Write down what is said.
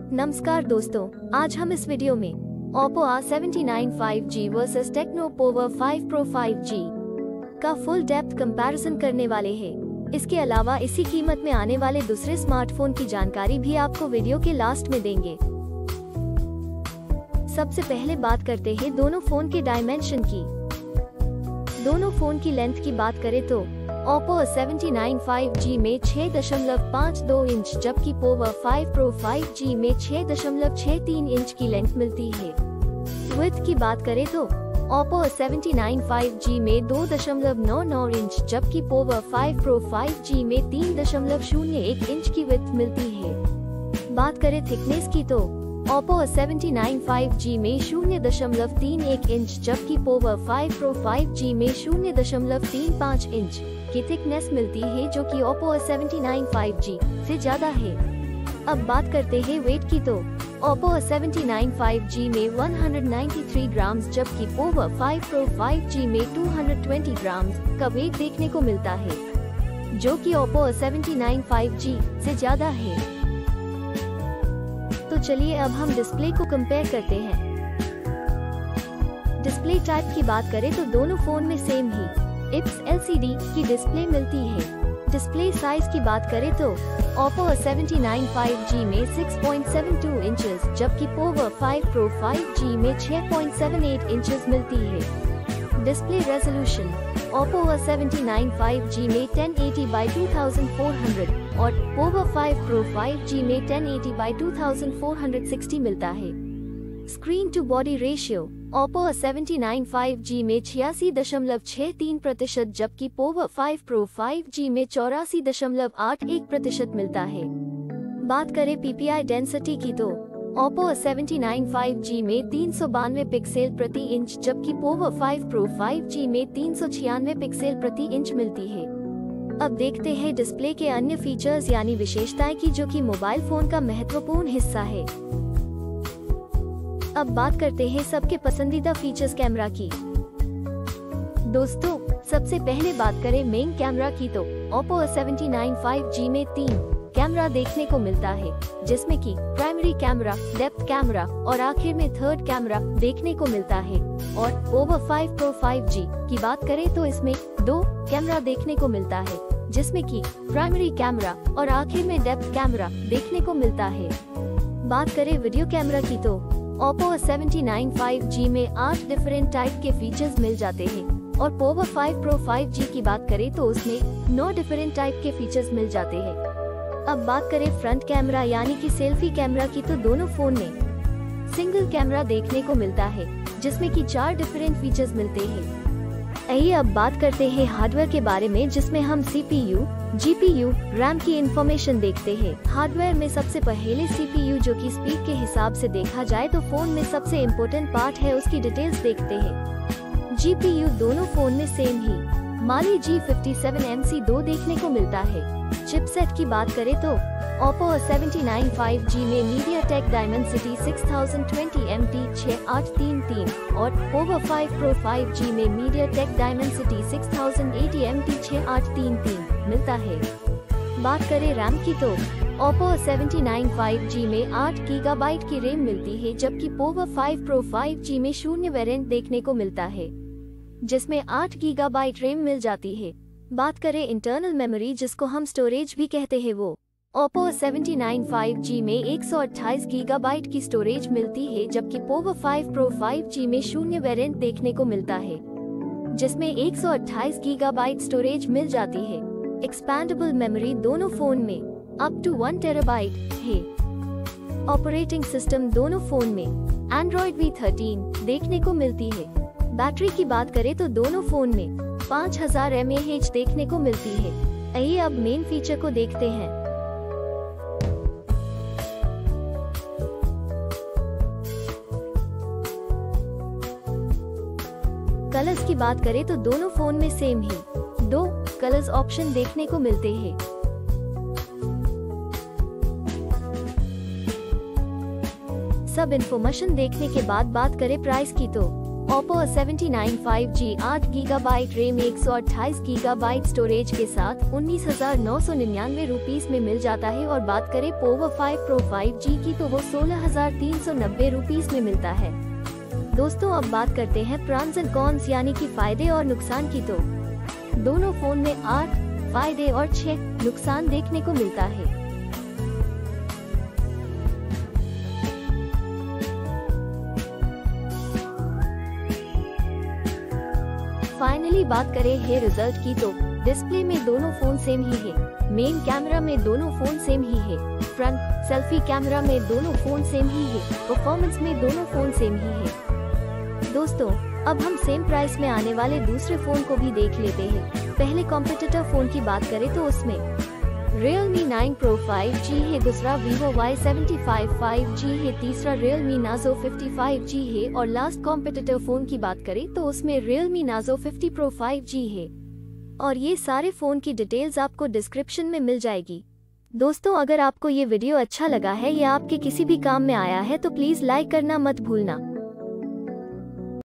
नमस्कार दोस्तों, आज हम इस वीडियो में Oppo A79 5G versus Tecno Power 5 Pro 5G का फुल डेप्थ कंपैरिजन करने वाले हैं। इसके अलावा इसी कीमत में आने वाले दूसरे स्मार्टफोन की जानकारी भी आपको वीडियो के लास्ट में देंगे। सबसे पहले बात करते हैं दोनों फोन के डायमेंशन की। दोनों फोन की लेंथ की बात करें तो Oppo A79 5G में 6.52 इंच जबकि Power 5 Pro 5G में 6.63 इंच की लेंथ मिलती है। विड्थ की बात करें तो Oppo A79 5G में 2.99 इंच जबकि Power 5 Pro 5G में 3.01 इंच की विड्थ मिलती है। बात करें थिकनेस की तो Oppo A79 5G में 0.31 इंच जबकि Power 5 Pro 5G में 0.35 इंच की थिकनेस मिलती है, जो कि Oppo A79 5G से ज्यादा है। अब बात करते हैं वेट की तो Oppo A79 5G में 193 ग्राम जबकि Power 5 Pro 5G में 220 ग्राम का वेट देखने को मिलता है, जो कि Oppo A79 5G से ज्यादा है। तो चलिए अब हम डिस्प्ले को कंपेयर करते हैं। डिस्प्ले टाइप की बात करें तो दोनों फोन में सेम ही IPS LCD की डिस्प्ले मिलती है। डिस्प्ले साइज की बात करें तो Oppo A79 5G में 6.72 इंचेस जबकि Power 5 Pro 5G में 6.78 इंचेस मिलती है। Display resolution Oppo A79 5G में 1080x2400 और Power 5 Pro 5G में 1080x2460 मिलता है। Screen to body ratio Oppo A79 5G में 86.63% जबकि Power 5 Pro 5G में 84.81% मिलता है। बात करें PPI डेंसिटी की तो Oppo A79 5G में 392 पिक्सल प्रति इंच जबकि Power 5 Pro 5G में 396 पिक्सल प्रति इंच मिलती है। अब देखते हैं डिस्प्ले के अन्य फीचर्स यानी विशेषताएं की, जो कि मोबाइल फोन का महत्वपूर्ण हिस्सा है। अब बात करते हैं सबके पसंदीदा फीचर्स कैमरा की। दोस्तों, सबसे पहले बात करें मेन कैमरा की तो Oppo A79 5G में 3 कैमरा देखने को मिलता है, जिसमें कि प्राइमरी कैमरा, डेप्थ कैमरा और आखिर में थर्ड कैमरा देखने को मिलता है। और Power 5 Pro 5G की बात करें तो इसमें 2 कैमरा देखने को मिलता है, जिसमें कि प्राइमरी कैमरा और आखिर में डेप्थ कैमरा देखने को मिलता है। बात करें वीडियो कैमरा की तो Oppo A79 5G में 8 डिफरेंट टाइप के फीचर्स मिल जाते हैं और Power 5 Pro 5G की बात करें तो उसमें 9 डिफरेंट टाइप के फीचर्स मिल जाते हैं। अब बात करें फ्रंट कैमरा यानी कि सेल्फी कैमरा की तो दोनों फोन में सिंगल कैमरा देखने को मिलता है, जिसमें कि 4 डिफरेंट फीचर्स मिलते हैं। आइए अब बात करते हैं हार्डवेयर के बारे में, जिसमें हम CPU, GPU, RAM की इंफॉर्मेशन देखते हैं। हार्डवेयर में सबसे पहले CPU, जो कि स्पीड के हिसाब से देखा जाए तो फोन में सबसे इम्पोर्टेंट पार्ट है, उसकी डिटेल्स देखते हैं। GPU दोनों फोन में सेम ही Mali G57MC2 देखने को मिलता है। चिपसेट की बात करें तो Oppo A79 5G में MediaTek Dimensity 6020MT 6833 और Power 5 Pro 5G में MediaTek Dimensity 6080MT 6833 मिलता है। बात करें रैम की तो Oppo A79 5G में 8 GB की रैम मिलती है, जबकि Power 5 Pro 5G में 0 वेरिएंट देखने को मिलता है, जिसमें 8 GB रैम मिल जाती है। बात करें इंटरनल मेमोरी, जिसको हम स्टोरेज भी कहते हैं, वो Oppo A79 5G में 128 GB की स्टोरेज मिलती है, जबकि Power 5 Pro 5G में 0 वेरिएंट देखने को मिलता है, जिसमें 128 GB स्टोरेज मिल जाती है। एक्सपैंडेबल मेमोरी दोनों फोन में अप टू 1 TB है। ऑपरेटिंग सिस्टम दोनों फोन में Android V13 देखने को मिलती है। बैटरी की बात करें तो दोनों फोन में 5000 mAh देखने को मिलती है। आइए अब मेन फीचर को देखते हैं। कलर्स की बात करें तो दोनों फोन में सेम ही 2 कलर्स ऑप्शन देखने को मिलते हैं। सब इंफॉर्मेशन देखने के बाद बात करें प्राइस की तो Oppo A79 5G 8 GB RAM 128 GB storage के साथ 19,999 रुपीस में मिल जाता है। और बात करें Poco 5 Pro 5G की तो वो 16,390 रुपीस में मिलता है। दोस्तों अब बात करते हैं प्रॉन्स एंड कॉन्स यानी कि फायदे और नुकसान की। तो दोनों फोन में 8 फायदे और 6 नुकसान देखने को मिलता है। फाइनली बात करें है रिजल्ट की तो डिस्प्ले में दोनों फोन सेम ही है। मेन कैमरा में दोनों फोन सेम ही है। फ्रंट सेल्फी कैमरा में दोनों फोन सेम ही है। परफॉर्मेंस में दोनों फोन सेम ही है। दोस्तों अब हम सेम प्राइस में आने वाले दूसरे फोन को भी देख लेते हैं। पहले कॉम्पिटिटर फोन की बात करें तो उसमें Realme 9 Pro 5G है, दूसरा Vivo Y75 5G है, तीसरा Realme Narzo 50 5G है और लास्ट कॉम्पिटिटर फोन की बात करें तो उसमें Realme Narzo 50 Pro 5G है। और ये सारे फोन की डिटेल्स आपको डिस्क्रिप्शन में मिल जाएगी। दोस्तों अगर आपको ये वीडियो अच्छा लगा है या आपके किसी भी काम में आया है तो प्लीज लाइक करना मत भूलना।